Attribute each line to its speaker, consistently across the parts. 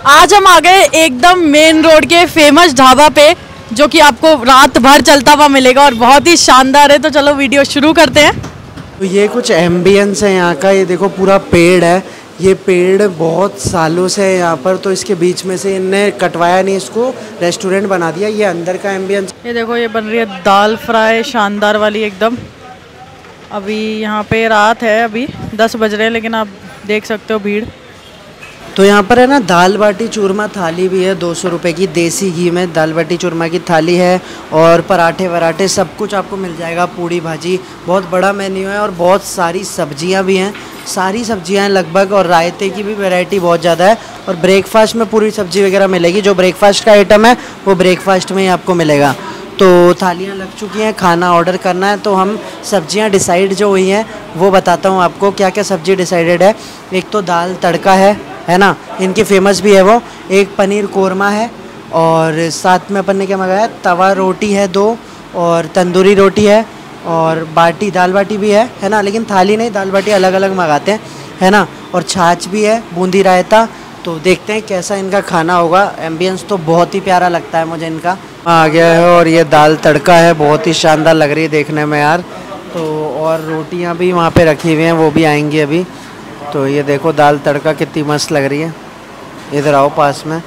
Speaker 1: आज हम आ गए एकदम मेन रोड के फेमस ढाबा पे, जो कि आपको रात भर चलता हुआ मिलेगा और बहुत ही शानदार है। तो चलो वीडियो शुरू करते हैं।
Speaker 2: तो ये कुछ एम्बियंस है यहाँ का। ये देखो पूरा पेड़ है, ये पेड़ बहुत सालों से है यहाँ पर, तो इसके बीच में से इनने कटवाया नहीं, इसको रेस्टोरेंट बना दिया। ये अंदर का एम्बियंस।
Speaker 1: ये देखो ये बन रही है दाल फ्राई शानदार वाली एकदम। अभी यहाँ पे रात है, अभी 10 बज रहे हैं, लेकिन आप देख सकते हो भीड़।
Speaker 2: तो यहाँ पर है ना दाल बाटी चूरमा थाली भी है 200 रुपये की, देसी घी में दाल बाटी चूरमा की थाली है। और पराठे वराठे सब कुछ आपको मिल जाएगा, पूड़ी भाजी। बहुत बड़ा मेन्यू है और बहुत सारी सब्जियाँ भी हैं, सारी सब्जियाँ हैं लगभग, और रायते की भी वैरायटी बहुत ज़्यादा है। और ब्रेकफास्ट में पूरी सब्जी वगैरह मिलेगी। जो ब्रेकफास्ट का आइटम है वो ब्रेकफास्ट में ही आपको मिलेगा। तो थालियाँ लग चुकी हैं, खाना ऑर्डर करना है। तो हम सब्जियां डिसाइड जो हुई हैं वो बताता हूँ आपको, क्या क्या सब्जी डिसाइडेड है। एक तो दाल तड़का है ना, इनकी फेमस भी है वो। एक पनीर कोरमा है, और साथ में अपन ने क्या मंगाया, तवा रोटी है 2, और तंदूरी रोटी है, और बाटी दाल बाटी भी है ना, लेकिन थाली नहीं, दाल बाटी अलग अलग मंगाते हैं, है ना। और छाछ भी है, बूंदी रायता। तो देखते हैं कैसा इनका खाना होगा। एम्बियंस तो बहुत ही प्यारा लगता है मुझे इनका। आ गया है, और ये दाल तड़का है, बहुत ही शानदार लग रही है देखने में यार। तो और रोटियां भी वहाँ पे रखी हुई हैं, वो भी आएंगी अभी। तो ये देखो दाल तड़का कितनी मस्त लग रही है, इधर आओ पास में।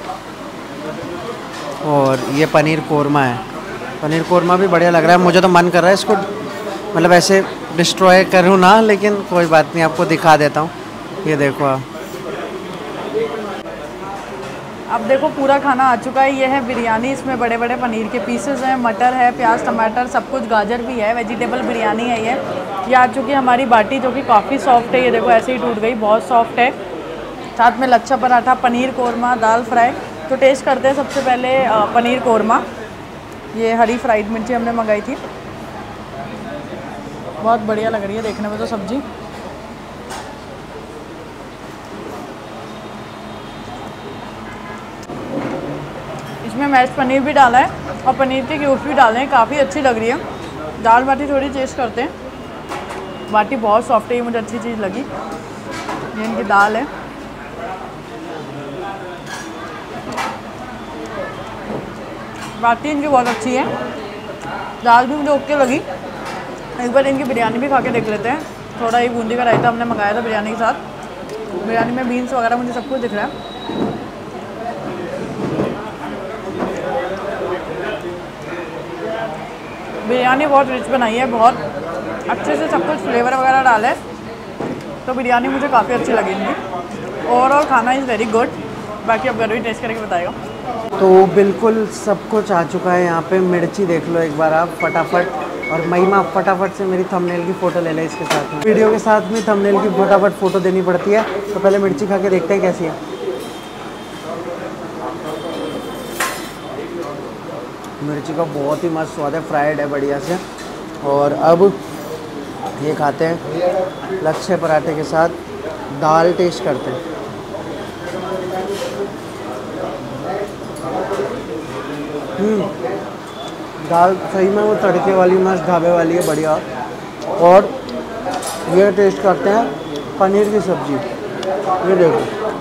Speaker 2: और ये पनीर कोरमा है, पनीर कोरमा भी बढ़िया लग रहा है। मुझे तो मन कर रहा है इसको मतलब ऐसे डिस्ट्रॉय करूँ ना, लेकिन कोई बात नहीं, आपको दिखा देता हूँ। ये देखो आप।
Speaker 1: अब देखो पूरा खाना आ चुका है। ये है बिरयानी, इसमें बड़े बड़े पनीर के पीसेस हैं, मटर है, प्याज टमाटर सब कुछ, गाजर भी है, वेजिटेबल बिरयानी है ये आ चुकी है हमारी बाटी, जो कि काफ़ी सॉफ्ट है। ये देखो ऐसे ही टूट गई, बहुत सॉफ्ट है। साथ में लच्छा पराठा, पनीर कोरमा, दाल फ्राई। तो टेस्ट करते हैं सबसे पहले पनीर कोरमा। ये हरी फ्राइड मिर्ची हमने मंगाई थी, बहुत बढ़िया लग रही है देखने में तो सब्ज़ी। इसमें मैश पनीर भी डाला है और पनीर के क्यूब्स भी डाले हैं, काफ़ी अच्छी लग रही है। दाल बाटी थोड़ी टेस्ट करते हैं। बाटी बहुत सॉफ्ट है, ये मुझे अच्छी चीज़ लगी। ये इनकी दाल है, बाटी इनकी बहुत अच्छी है। दाल भी मुझे ओके लगी। एक बार इनकी बिरयानी भी खा के देख लेते हैं। थोड़ा ही बूंदी का रायता हमने मंगाया था बिरयानी के साथ। बिरयानी में बीन्स वगैरह मुझे सब कुछ दिख रहा है। बिरयानी बहुत रिच बनाई है, बहुत अच्छे से सब कुछ फ्लेवर वगैरह डाला है। तो बिरयानी मुझे काफ़ी अच्छी लगी इनकी। ओवरऑल खाना इज़ वेरी गुड। बाकी अब घर भी टेस्ट करके बताएगा।
Speaker 2: तो बिल्कुल सब कुछ आ चुका है यहाँ पे। मिर्ची देख लो एक बार आप फटाफट। और महिमा फटाफट से मेरी थंबनेल की फ़ोटो ले ले इसके साथ में। वीडियो के साथ में थंबनेल की फटाफट फ़ोटो देनी पड़ती है। तो पहले मिर्ची खा के देखते हैं कैसी है। मिर्ची का बहुत ही मस्त स्वाद है, फ्राइड है बढ़िया से। और अब ये खाते हैं लच्छे पराठे के साथ, दाल टेस्ट करते हैं। दाल सही में वो तड़के वाली मस्त ढाबे वाली है, बढ़िया। और ये टेस्ट करते हैं पनीर की सब्ज़ी। ये देखो,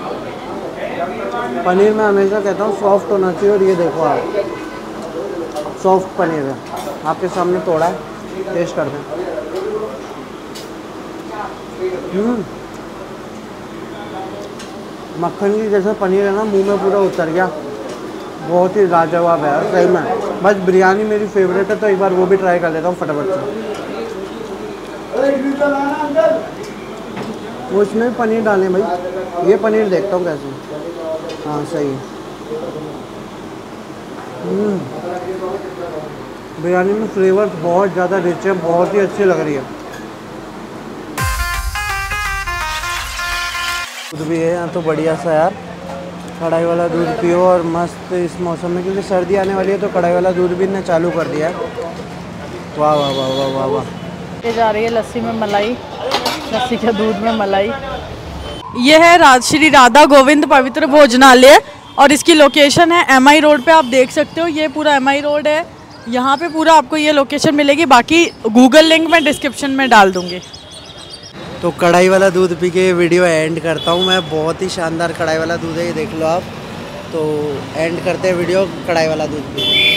Speaker 2: पनीर मैं हमेशा कहता हूँ सॉफ्ट होना चाहिए, और ये देखो आप सॉफ्ट पनीर है, आपके सामने तोड़ा है। टेस्ट करते हैं। मक्खन की जैसा पनीर है ना, मुंह में पूरा उतर गया। बहुत ही लाजवाब है यार सही में। बस बिरयानी मेरी फेवरेट है, तो एक बार वो भी ट्राई कर लेता हूँ फटाफट से। वो इसमें भी पनीर डालें भाई। ये पनीर देखता हूँ कैसे। हाँ सही है। बिरयानी में फ्लेवर बहुत ज़्यादा रिच है, बहुत ही अच्छी लग रही है। दूध भी है यहाँ तो बढ़िया सा यार। कढ़ाई वाला दूध पियो और मस्त इस मौसम में, क्योंकि सर्दी आने वाली है तो कढ़ाई वाला दूध भी इन्हें चालू कर दिया है। वाह वाह वाह वाह वाह वाह।
Speaker 1: ये जा रही है लस्सी में मलाई, लस्सी के दूध में मलाई। ये है श्री राधा गोविंद पवित्र भोजनालय, और इसकी लोकेशन है MI रोड पे। आप देख सकते हो ये पूरा MI रोड है। यहाँ पे पूरा आपको ये लोकेशन मिलेगी। बाकी गूगल लिंक मैं डिस्क्रिप्शन में डाल दूँगी।
Speaker 2: तो कढ़ाई वाला दूध पी के वीडियो एंड करता हूँ मैं। बहुत ही शानदार कढ़ाई वाला दूध है, ये देख लो आप। तो एंड करते हैं वीडियो, कढ़ाई वाला दूध भी।